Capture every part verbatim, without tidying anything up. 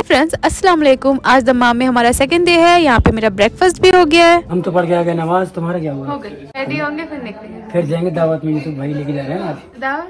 Friends अस्सलाम वालेकुम। आज दम्माम में हमारा सेकंड डे है। यहाँ पे मेरा ब्रेकफास्ट भी हो गया है। हम तो पढ़ के आ गए नमाज। तुम्हारा क्या हुआ? हो गई। रेडी होंगे फिर निकलेंगे, फिर जाएंगे दावत में। यूसुफ भाई लेके जा रहे हैं आज दावत।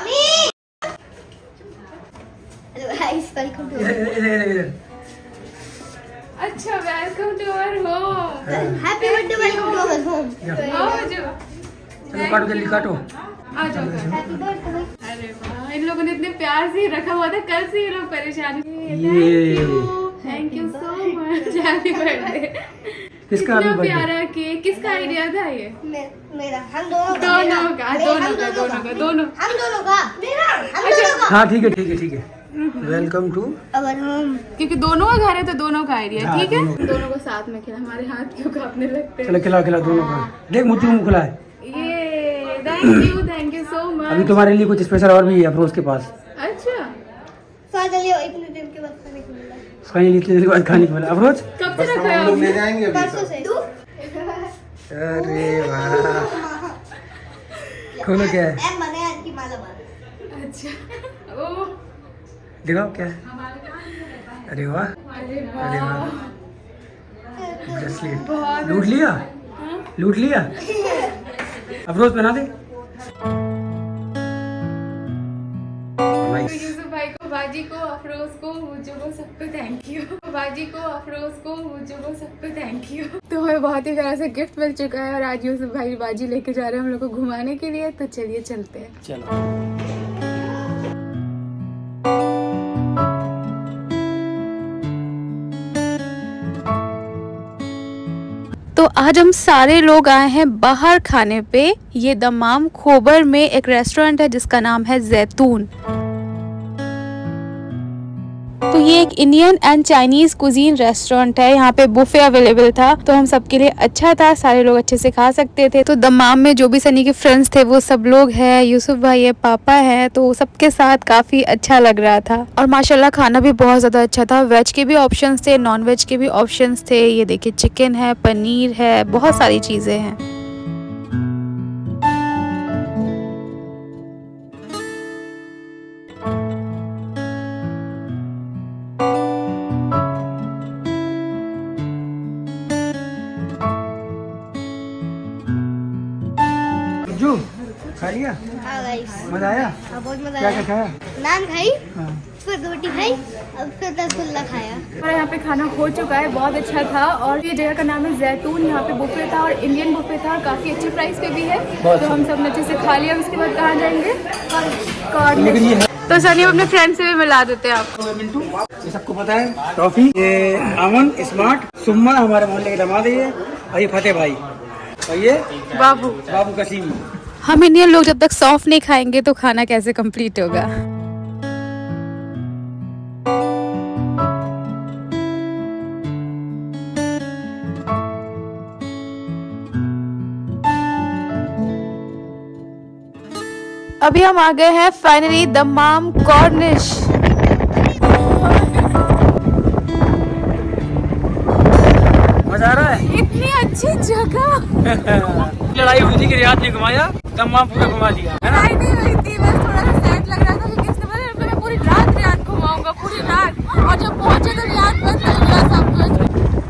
अच्छा welcome to our home. Happy birthday, welcome to our home. चलो काटो, जल्दी काटो। आ जाओ। Happy birthday. अरे वाह, इन लोगों ने इतने प्यार से रखा हुआ था, कल से ये लोग परेशान। Thank you so much. Happy birthday. किसका कितना प्यारा केक, किसका आइडिया था ये? मेरा। हम दोनों का। दोनों का दोनों का दोनों का दोनों हम दोनों का। मेरा। हम दोनों का। हाँ ठीक है ठीक है ठीक है। Welcome to our home. क्योंकि दोनों का घर है तो दोनों का आइडिया। ठीक है, दोनों को साथ में खिला। हमारे हाथ क्यों कांपने लगते हैं। चलो खिला खिला दोनों का। देख मुझे मुंह खुला है। ये thank you thank you so much. अभी तुम्हारे लिए कुछ स्पेशल और भी है अफरोज के पास। अच्छा फाइनली इतने दिन के बाद खाने को मिला। फाइनली इतने दिन के बाद खाने को मिला। अफरोज कब से रखा है? ले जाएंगे परसों से। अरे वाह, खोलो क्या है? एम बने आज की माला बात। अच्छा ओ दिखाओ क्या है। अरे वाह अरे वाह, ब्रेसलेट लूट लिया लूट लिया। अफरोज पहना दे। यूसुफ भाई को, बाजी को, अफरोज को, मुझे को सबको थैंक यू। बाजी को, अफरोज को, मुझे को सबको थैंक यू। तो हमें बहुत ही तरह से गिफ्ट मिल चुका है और आज यूसुफ भाई बाजी लेके जा रहे हैं हम लोग को घुमाने के लिए। तो चलिए चलते हैं। चलो तो आज हम सारे लोग आए हैं बाहर खाने पे। ये दम्माम खोबर में एक रेस्टोरेंट है जिसका नाम है जैतून। तो ये एक Indian and Chinese cuisine restaurant है। यहाँ पे बुफे अवेलेबल था तो हम सबके लिए अच्छा था, सारे लोग अच्छे से खा सकते थे। तो दम्माम में जो भी सनी के फ्रेंड्स थे वो सब लोग हैं, यूसुफ भाई है, पापा है, तो सबके साथ काफी अच्छा लग रहा था। और माशाल्लाह खाना भी बहुत ज्यादा अच्छा था। वेज के भी ऑप्शंस थे, नॉन वेज के भी ऑप्शंस थे। ये देखिए चिकन है, पनीर है, बहुत सारी चीजें हैं। खा लिया? हाँ गाइस, मजा आया? हाँ बहुत मजा क्या आया। क्या खाया? नान खाई, हाँ। फिर रोटी खाई, अब फिर रसगुल्ला खाया। हमारा यहाँ पे खाना हो चुका है, बहुत अच्छा था। और ये जगह का नाम है जैतून। यहाँ पे बुफे था और इंडियन बुफे था, काफी अच्छे प्राइस पे भी है। तो हम सब अच्छे से खा लिया। उसके बाद कहाँ जाएंगे? और तो सनी अपने फ्रेंड से भी मिला देते हैं आपको। मिंटू, ये सबको पता है। टॉफी, ये अमन, स्मार्ट, सुम्मा हमारे मोहल्ले के दामाद है ये, और ये फतेह भाई, और ये बाबू बाबू कसीम। हम इंडियन लोग जब तक सौंफ नहीं खाएंगे तो खाना कैसे कंप्लीट होगा। अभी हम आ गए हैं फाइनली दम्माम कॉर्निश। मजा आ रहा है? इतनी अच्छी जगह। लड़ाई हुई थी कि रियाद ने घुमाया, दम्माम पूरा घुमा दिया है ना? नहीं हुई थी, बस थोड़ा सा सैड लग रहा था क्योंकि इसने बोला मैं पूरी रात रियाद घुमाऊंगा, पूरी रात। और जब पहुंचे तो रियाद बंद कर दिया सब कुछ।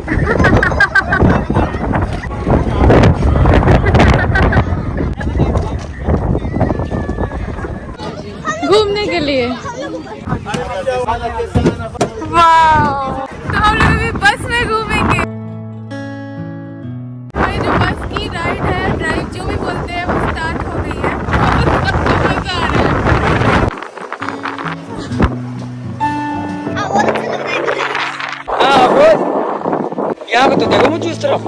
घूमने के लिए वाह। तो हम लोग अभी बस में घूमेंगे। हमारी जो बस की राइड है, ड्राइव जो भी बोलते हैं, वो स्टार्ट हो गई है। मजा आ रहा है। हाँ वो यहाँ पे तो देखो मुझे इस तरफ।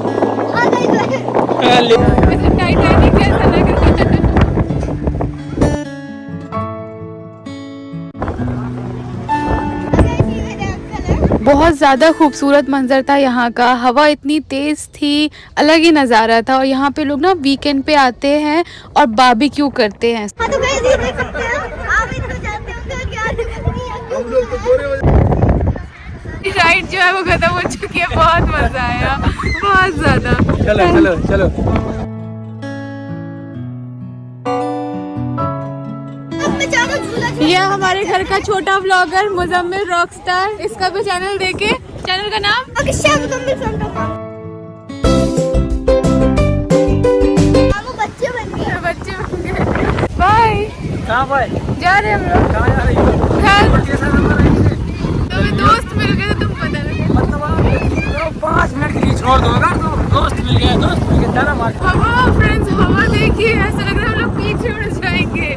वैसे टाइटैनिक जैसा लग रहा है। बहुत ज़्यादा खूबसूरत मंजर था यहाँ का। हवा इतनी तेज़ थी, अलग ही नज़ारा था। और यहाँ पे लोग ना वीकेंड पे आते हैं और बारबेक्यू करते हैं। हाँ तो गाइस ये देख सकते हैं आप, इनको जानते होंगे कि आज हम लोग तो पूरे राइड जो है वो खत्म हो चुकी है। बहुत मज़ा आया, बहुत ज़्यादा। चलो चलो चलो। ये हम हमारे घर का छोटा व्लॉगर मुजम्मिल रॉकस्टार, इसका भी चैनल देखे। चैनल का नाम बच्चे बन गए बच्चे बन गए। बाय। कहाँ बाय? जा रहे हम लोग। कहाँ जा रही हो? तुम्हें दोस्त मिल गए तो तुम पता लगे। मतलब पाँच मिनट के लिए छोड़ दो, अगर तो दोस्त मिल गया, दोस्त मिल गया, जाना मार। हवा फ्रेंड्स, हवा देखिए, ऐसा लग रहा है हम लोग पीछे उड़ जाएंगे।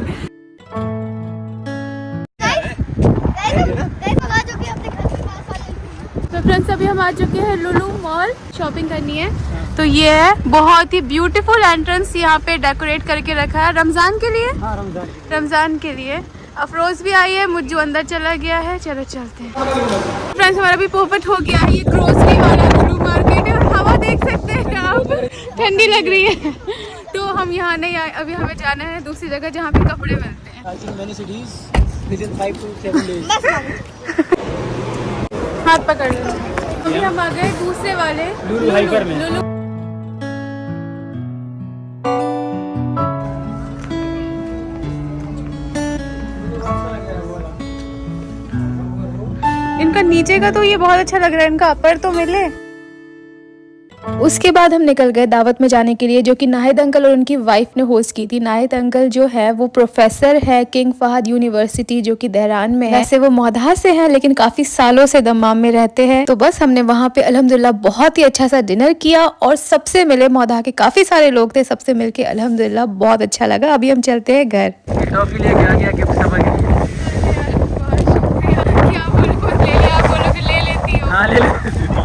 तो फ्रेंड्स अभी हम आ चुके हैं लुलु मॉल, शॉपिंग करनी है। तो ये है बहुत ही ब्यूटीफुल एंट्रेंस, यहाँ पे डेकोरेट करके रखा है रमजान के लिए। हाँ, रमजान रमजान के लिए। अफरोज भी आई है, मुझे अंदर चला गया है। चलो चलते हैं फ्रेंड्स। हमारा भी पोपट हो गया है। ये ग्रोसरी वाला लुलु मार्केट है और हवा देख सकते हैं आप, ठंडी लग रही है। तो हम यहाँ नहीं आए, अभी हमें जाना है दूसरी जगह जहाँ पे कपड़े मिलते हैं। हाथ पकड़ लो। अभी हम आ गए दूसरे वाले लुलु हाइपर में। लुलु इनका नीचे का तो ये बहुत अच्छा लग रहा है, इनका अपर तो मिले। उसके बाद हम निकल गए दावत में जाने के लिए, जो कि नाहिद अंकल और उनकी वाइफ ने होस्ट की थी। नाहिद अंकल जो है वो प्रोफेसर है किंग फहद यूनिवर्सिटी, जो कि देहरान में है। वैसे वो मौधा से हैं लेकिन काफी सालों से दम्माम में रहते हैं। तो बस हमने वहाँ पे अल्हम्दुलिल्लाह बहुत ही अच्छा सा डिनर किया और सबसे मिले। मौधा के काफी सारे लोग थे, सबसे मिलके अल्हम्दुलिल्लाह बहुत अच्छा लगा। अभी हम चलते हैं घर। टॉफी लेके आ गया गिफ्ट समझ गई। हाँ ले ले।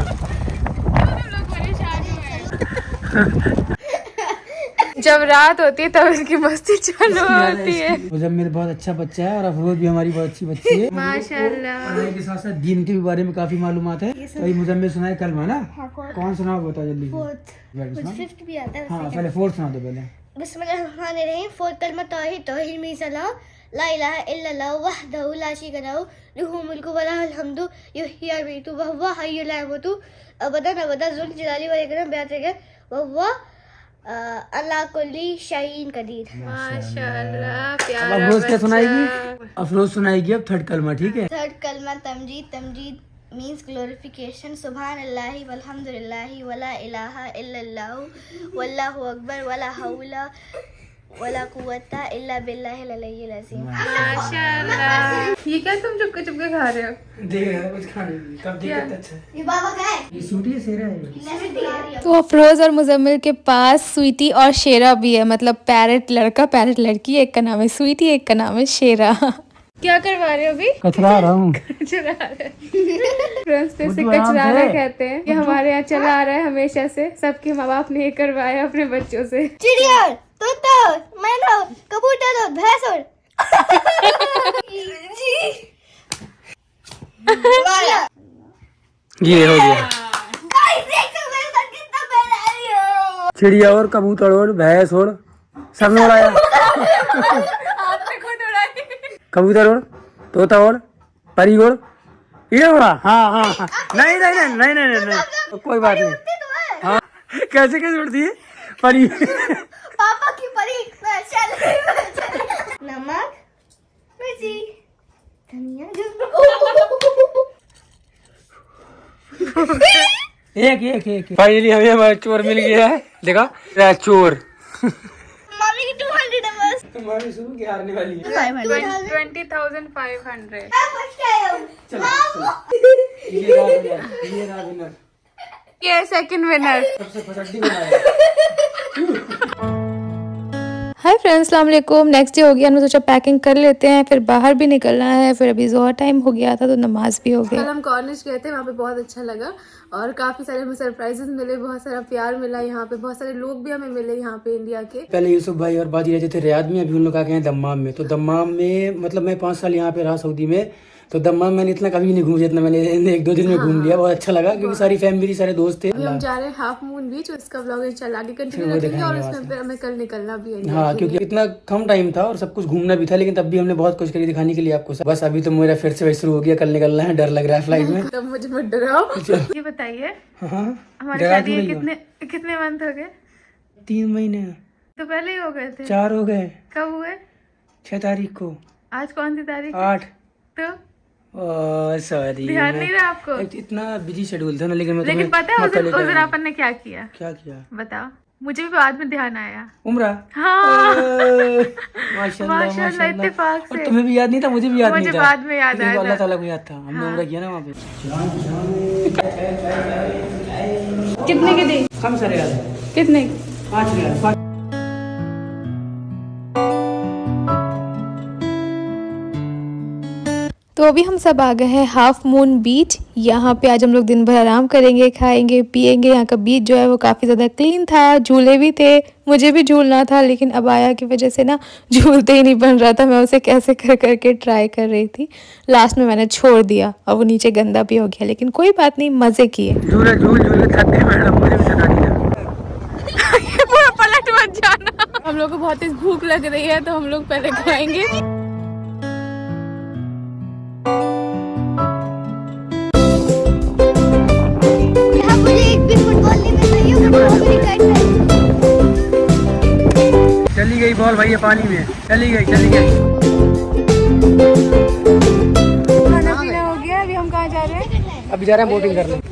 जब रात होती है तब इसकी मस्ती चालू होती है। मुजम्मिल बहुत अच्छा बच्चा है और अफरोज भी हमारी बहुत अच्छी बच्ची है माशाल्लाह। पढ़ाई के साथ साथ दीन के भी बारे में काफी मालूमात है। वही मुजम्मिल सुनाए कलमा ना। कौन सुनाओ बताओ जल्दी। फिफ्थ भी आता है। हाँ पहले फोर्थ सुना दो पहले। बिस्मिल्लाहिर्रहमानिर्रहीम। फोर्थ कलमा तौहीद तौहीद मीन्स अल्लाह ला इलाहा इल्लल्लाह वहदहु ला शरीका लहू लहुल मुल्कु व लहुल हम्दु युहयी व युमीतु व हुवा हय्युल ला यमूतु अबदन अबदन ज़ुल जलाली वल इकराम बेअतरिका व हुवा अल्लाह कुल्ली शैइन कदीर। माशाल्लाह प्यारा। अब अफरोज क्या सुनाएगी? अफरोज सुनाएगी अब थर्ड कलमा, ठीक है। थर्ड कलमा तमजीद। Tamjeed means glorification. सुभान अल्लाहि वल्हम्दुलिल्लाहि वला इलाहा इल्लल्लाहु वल्लाहु अकबर वला हौला वला कुव्वता इल्ला बिल्लाहिल अलिय्यिल अज़ीम। माशाल्लाह। ये क्या तुम चुपके चुपके खा रहे हो? देख रहा है कुछ खाने में। कब देख के अच्छा है। ये बाबा का है। ये सूटी है शेरा है। तो अफरोज और मुजम्मिल के पास स्वीटी और शेरा भी है, मतलब पैरेट लड़का पैरेट लड़की। एक का नाम है स्वीटी, एक का नाम है शेरा। क्या करवा रहे हो अभी? कचरा रहा हूँ। कचरा फ्रेंड्स तो इसे कचराना कहते हैं। ये हमारे यहाँ चला आ रहा है हमेशा से। सबके माँ बाप ने ये करवाया अपने बच्चों से। चिड़िया, तोता, मैना, कबूतर, भैंस और ये हो गया। गाइस देख सकते हो मेरे साथ कितना प्यारा है। चिड़िया और कबूतर और भैंस और सब ने उड़ाया। आपने खुद उड़ाई। कबूतर और तोता और परी और ये उड़ा। हाँ हाँ हाँ। नहीं नहीं नहीं नहीं नहीं नहीं, नहीं। कोई बात नहीं। हाँ कैसे कैसे उड़ती है परी? पापा की परी। नमक, मिर्ची, धनिया। एक एक एक फाइनली हमें हमारा चोर मिल गया है। देखा चोर। मम्मी की टू हंड्रेड है बस। तुम्हारी शुरू की हारने वाली है। Twenty thousand five hundred. ये रहा विनर, ये रहा विनर। ये सेकंड विनर। सबसे फसड्डी बनाया। हाय फ्रेंड्स, अस्सलाम वालेकुम। नेक्स्ट डे हो गया, हमने सोचा पैकिंग कर लेते हैं, फिर बाहर भी निकलना है। फिर अभी जोहर टाइम हो गया था तो नमाज भी हो गई। कल हम कॉर्निश गए थे, वहाँ पे बहुत अच्छा लगा और काफी सारे हमें सरप्राइजेस मिले, बहुत सारा प्यार मिला। यहाँ पे बहुत सारे लोग भी हमें मिले यहाँ पे इंडिया के। पहले यूसुफ भाई और बाजी रहते थे रियाद में, अभी उन लोग आ गए हैं दम्माम में। तो दम्माम में मतलब मैं पाँच साल यहाँ पे रहा सऊदी में, तो दम्माम मैंने इतना कभी नहीं घूमा जितना मैंने एक दो दिन में घूम लिया। बहुत अच्छा लगा क्योंकि सारी फैमिली सारे दोस्त थे। अभी हम जा रहे हैं हाफ मून बीच, उसका ब्लॉग इंशाल्लाह आगे कंटिन्यू रखेंगे और इसमें फिर हमें कल निकलना भी है। हाँ क्योंकि इतना कम टाइम था और सब कुछ घूमना भी था, लेकिन तब भी हमने बहुत कुछ करी दिखाने के लिए आपको। बस अभी तो मेरा फिर से वही शुरू हो गया, कल निकलना है, डर लग रहा है फ्लाइट में। तब मुझे मत डराओ। ये बताइए हमारी शादी कितने कितने मंथ हो गए? तीन महीने तो पहले ही हो गए थे। चार हो गए। कब हुए? छह तारीख को। आज कौन सी तारीख? आठ। तो सॉरी, ध्यान नहीं रहा आपको? इतना बिजी शेड्यूल था ना, लेकिन मैं लेकिन पता है उस दिन उस दिन अपन ने क्या किया? क्या किया बताओ, मुझे भी बाद में ध्यान आया। उम्रा। हाँ माशाल्लाह माशाल्लाह, इत्तेफाक से। और तुम्हें भी याद नहीं था? मुझे भी याद मुझे नहीं था। बाद में याद आया। अल्लाह ताला को याद था, हमने उम्रा किया ना वहाँ पे। कितने के दी? कम से रियाल। कितने? पाँच रियाल। तो अभी हम सब आ गए हैं हाफ मून बीच। यहाँ पे आज हम लोग दिन भर आराम करेंगे, खाएंगे पिएंगे। यहाँ का बीच जो है वो काफ़ी ज़्यादा क्लीन था, झूले भी थे, मुझे भी झूलना था, लेकिन अबाया की वजह से ना झूलते ही नहीं बन रहा था। मैं उसे कैसे कर करके ट्राई कर रही थी, लास्ट में मैंने छोड़ दिया और वो नीचे गंदा भी हो गया, लेकिन कोई बात नहीं, मज़े किए। झूले झूल झूल थक गए मैडम, मुझे भी सता दिया। पूरा पलट मत जाना। हम लोग को बहुत तेज भूख लग रही है, तो हम लोग पहले खाएंगे। चली गई बॉल भैया पानी में, चली गई चली गई। खाना पीना हो गया, अभी हम कहाँ जा रहे हैं? अभी जा रहे हैं बोटिंग करने।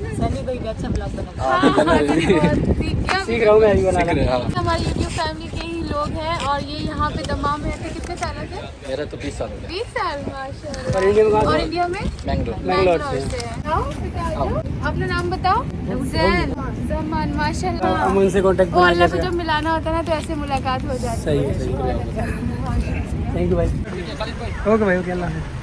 सीख रहा हूँ मैं अभी बनाना। हमारी यूट्यूब फैमिली के ही लोग हैं और ये यहाँ पे दमाम रहते कितने साल से? मेरा तो बीस साल हो गया। बीस साल माशाल्लाह। और इंडिया में कहाँ और से? इंडिया में बैंगलोर। बैंगलोर से। से अपना नाम बताओ। जैन जमान माशाल्लाह। हम उनसे कांटेक्ट वो अल्लाह को जब मिलाना होता है ना, तो ऐसे मुलाकात हो जाती है। सही है, सही है। थैंक यू भाई। ओके भाई, ओके, अल्लाह हाफ़िज़।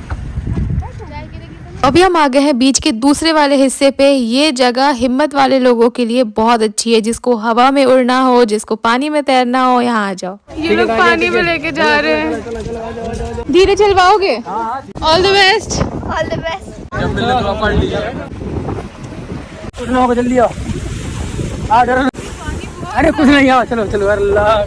अभी हम आ गए हैं बीच के दूसरे वाले हिस्से पे। ये जगह हिम्मत वाले लोगों के लिए बहुत अच्छी है, जिसको हवा में उड़ना हो, जिसको पानी में तैरना हो, यहाँ आ जाओ। ये लोग पानी में लेके जा रहे हैं। धीरे चलवाओगे? All the best. All the best. जब मिलने तो पढ़ लीजिए। कुछ ना होगा, जल्दी आओ। आ डरो। अरे कुछ नहीं, आओ, चलो चलो। अल्लाह,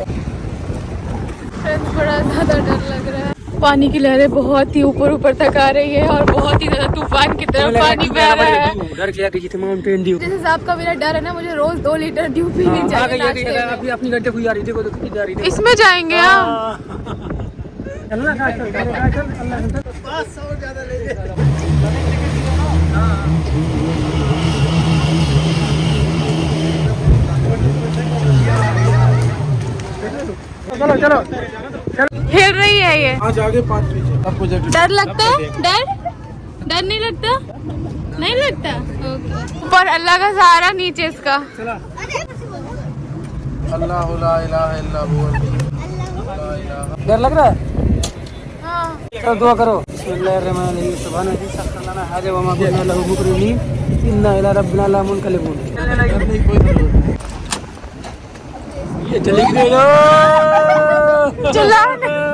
बड़ा ज्यादा डर लग रहा है। पानी की लहरें बहुत ही ऊपर ऊपर तक आ रही है और बहुत ही ज्यादा तूफान की तरफ पानी बह रहा है। डर गया कि जितने माउंटेन ड्यू। जिस हिसाब का मेरा डर है ना, मुझे रोज दो लीटर ड्यू पीनी चाहिए। अभी अपनी घंटे हुई आ रही, देखो देखो जा रही थी। इसमें जाएंगे हम। चल ना, चल चल चल, अल्लाह पाँच सौ ज्यादा ले ले। चलो चलो चलो। हिल रही है ये। आज आगे पाँच पीछे। डर लगता है? डर डर नहीं लगता? नहीं लगता? ऊपर अल्लाह का सहारा, नीचे इसका। अल्लाह ला इलाहा इल्ला हुवा। डर लग रहा है? हाँ। चलो दुआ करो। बिस्मिल्लाहिर्रहमानिर्रहीम। सुभान अल्लाह सख्खरना हाज़ा व मा कुन्ना लहू मुक़रिनीन इन्ना इला रब्बिना लमुनक़लिबून। ये चली गई। चला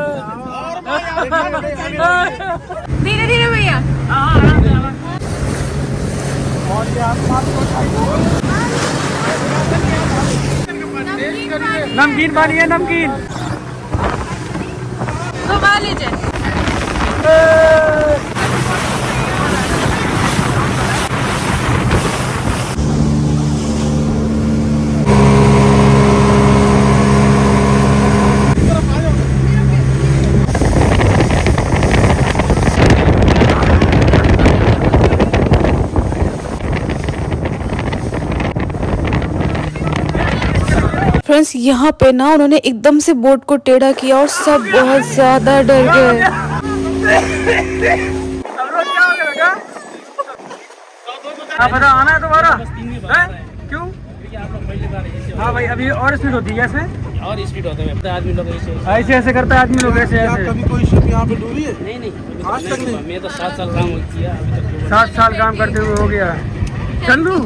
धीरे धीरे भैया। नमकीन पानी है, नमकीन। घुमा लीजिए। फ्रेंड्स, यहाँ पे ना उन्होंने एकदम से बोट को टेढ़ा किया और सब बहुत ज्यादा डर गए। आप बताओ, आना है दोबारा? क्यों? हाँ भाई, अभी और स्पीड होती है इसमें, और स्पीड होता है आदमी लोग ऐसे ऐसे ऐसे करता है आदमी लोग, ऐसे ऐसे। कभी कोई शिप यहाँ पे डूबी है? नहीं नहीं आज तक नहीं। मैं तो सात साल काम किया अभी तक। सात साल काम करते हुए हो गया। Chandu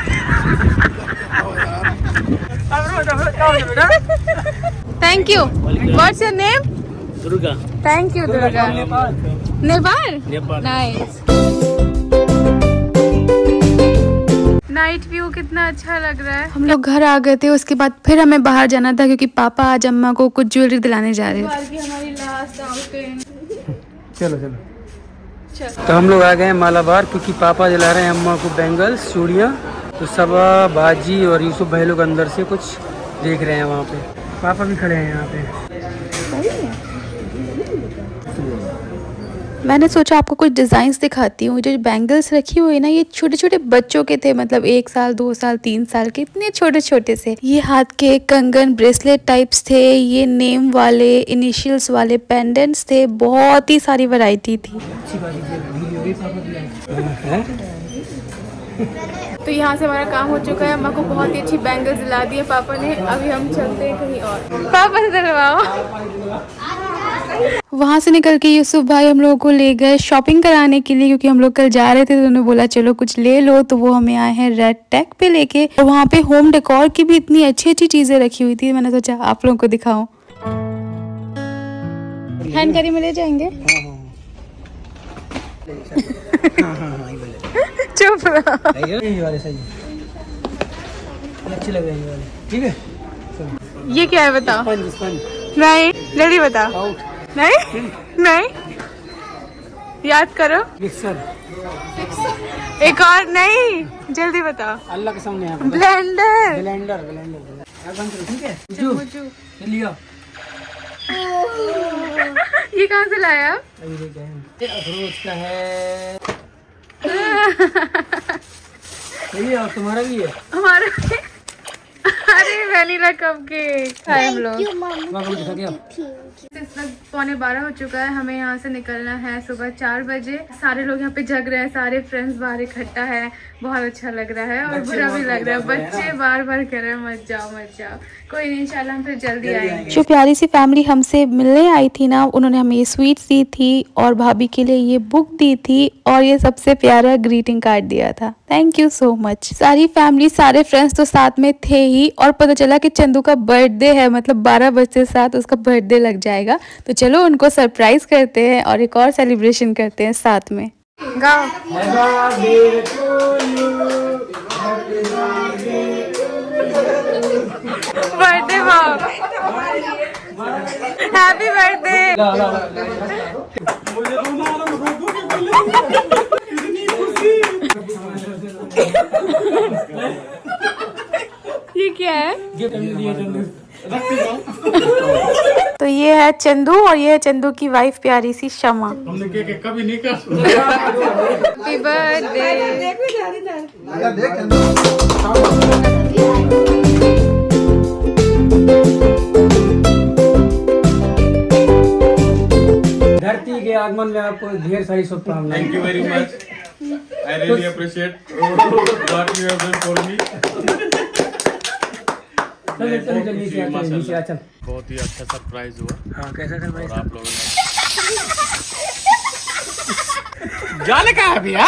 thank you. What's your name? Durga. Thank you Durga. Nepal? Nepal. Nice. Night view कितना अच्छा लग रहा है। हम लोग घर आ गए थे, उसके बाद फिर हमें बाहर जाना था क्योंकि पापा आज अम्मा को कुछ ज्वेलरी दिलाने जा रहे थे। हमारी लास्ट आउटिंग। चलो चलो। तो हम लोग आ गए हैं मालाबार, क्योंकि पापा दिला रहे हैं अम्मा को बैंगल्स, चूड़ियाँ। तो सबा, बाजी और यूसुफ भाई लोग अंदर से कुछ देख रहे हैं वहाँ पे। पापा भी खड़े हैं यहाँ पे। मैंने सोचा आपको कुछ डिज़ाइंस दिखाती हूँ। जो बैंगल्स रखी हुई है ना, ये छोटे छोटे बच्चों के थे, मतलब एक साल दो साल तीन साल के, इतने छोटे छोटे से। ये हाथ के कंगन ब्रेसलेट टाइप्स थे, ये नेम वाले इनिशियल्स वाले पेंडेंट्स थे, बहुत ही सारी वैरायटी थी। तो यहाँ से हमारा काम हो चुका है। अम्मा को बहुत ही अच्छी बैंगल्स दिला दी है पापा ने। अभी हम चलते हैं कहीं और। पापा से दिलवाओ। वहाँ से निकल के यूसुफ भाई हम लोगों को ले गए शॉपिंग कराने के लिए, क्योंकि हम लोग कल जा रहे थे तो उन्होंने बोला चलो कुछ ले लो। तो वो हमें आए हैं रेड टेक पे लेके। और वहाँ पे होम डेकोर की भी इतनी अच्छी अच्छी चीजें रखी हुई थी, मैंने सोचा आप लोगों को दिखाऊं। हैंड करी में ले जाएंगे। चुप यही वाले सही अच्छे लग रहे हैं वाले। ठीक है, ये क्या है बताओ। Sponge sponge. नहीं जल्दी बताओ। नहीं नहीं याद करो। मिक्सर। एक और नहीं, जल्दी बताओ। अल्लाह के सामने ब्लेंडर। Blender blender. ठीक है, ये लिया। ये कहाँ से लाया? अखरोट का है ये, और तुम्हारा भी है। हमारा भी। अरे वैनिला कप केक खाए हम लोग। इस वक्त पौने बारह हो चुका है, हमें यहाँ से निकलना है सुबह चार बजे। सारे लोग यहाँ पे जग रहे हैं, सारे फ्रेंड्स बाहर इकट्ठा है, बहुत अच्छा लग रहा है और बुरा भी लग रहा है। बच्चे बार बार कह रहे हैं मत जाओ मत जाओ। कोई नहीं, इंशाल्लाह हम फिर जल्दी आएंगे। जो प्यारी सी फैमिली हमसे मिलने आई थी ना, उन्होंने हमें ये स्वीट्स दी थी और भाभी के लिए ये बुक दी थी और ये सबसे प्यारा ग्रीटिंग कार्ड दिया था। Thank you so much. सारी फैमिली सारे फ्रेंड्स तो साथ में थे ही, और पता चला कि चंदू का बर्थडे है, मतलब बारह बजे साथ उसका बर्थडे लग जाएगा। तो चलो उनको सरप्राइज करते हैं और एक और सेलिब्रेशन करते हैं साथ में। गाओ। Birthday happy birthday. ये क्या है? तो ये है चंदू और ये है चंदू की वाइफ प्यारी सी शमा। हमने केक कभी नहीं कर। Happy birthday. धरती के आगमन में आपको ढेर सारी शुभकामनाएं। Thank you very much. I really appreciate what you have done for me. चल चल चल नीचे आ, चल नीचे आ, चल। बहुत ही अच्छा सरप्राइज हुआ। हाँ, कैसा सरप्राइज? और आप लोगों ने जाने का है भैया।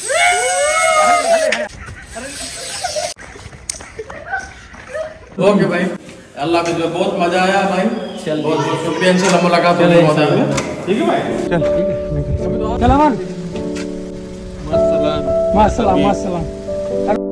ओके भाई, अल्लाह के जो बहुत मजा आया भाई। चल बहुत बहुत शुक्रिया, इंशाल्लाह मुलाकात होगी। ठीक है भाई, चल ठीक है। चल अमन, मास्सलाम मास्सलाम मास्सलाम।